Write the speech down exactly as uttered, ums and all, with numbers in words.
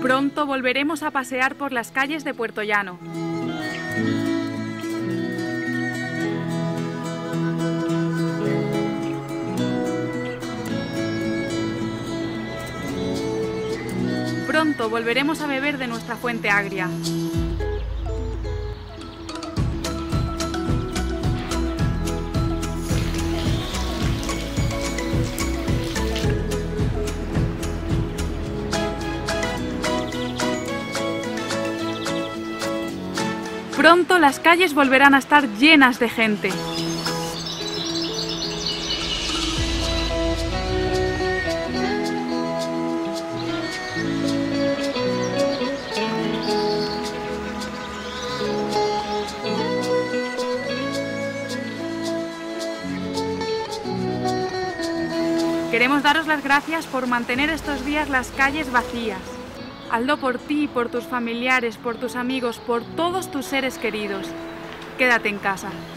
Pronto volveremos a pasear por las calles de Puerto Llano. Pronto volveremos a beber de nuestra fuente agria. Pronto las calles volverán a estar llenas de gente. Queremos daros las gracias por mantener estos días las calles vacías. Hazlo por ti, por tus familiares, por tus amigos, por todos tus seres queridos. Quédate en casa.